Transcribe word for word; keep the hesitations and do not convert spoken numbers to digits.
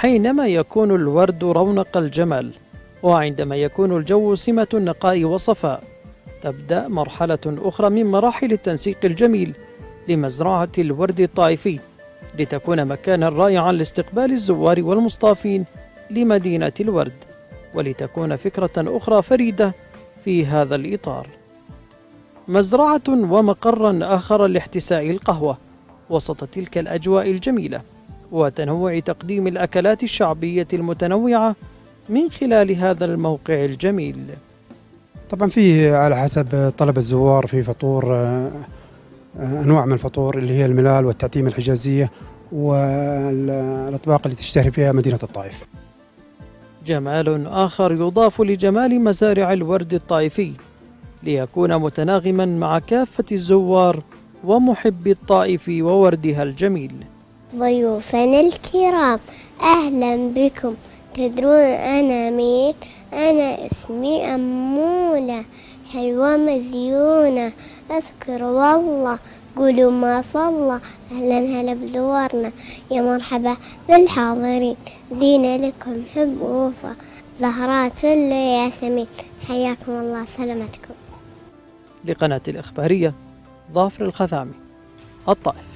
حينما يكون الورد رونق الجمال، وعندما يكون الجو سمة النقاء والصفاء، تبدأ مرحلة أخرى من مراحل التنسيق الجميل لمزرعة الورد الطائفي، لتكون مكانا رائعا لاستقبال الزوار والمصطافين لمدينة الورد، ولتكون فكرة أخرى فريدة في هذا الإطار. مزرعة ومقرا آخر لاحتساء القهوة وسط تلك الأجواء الجميلة، وتنوع تقديم الأكلات الشعبية المتنوعة من خلال هذا الموقع الجميل. طبعا فيه على حسب طلب الزوار في فطور، أنواع من الفطور اللي هي الملال والتعتيم الحجازية والأطباق اللي تشتهر فيها مدينة الطائف. جمال آخر يضاف لجمال مزارع الورد الطائفي ليكون متناغما مع كافة الزوار ومحبي الطائف ووردها الجميل. ضيوفنا الكرام، أهلا بكم. تدرون أنا مين؟ أنا اسمي أمولة، حلوة مزيونة، أذكر والله قولوا ما صلى. أهلا هلا بزوارنا، يا مرحبا بالحاضرين، زينة لكم حب ووفا، زهرات ولا ياسمين، حياكم الله سلامتكم. لقناة الإخبارية، ظافر الخثامي، الطائف.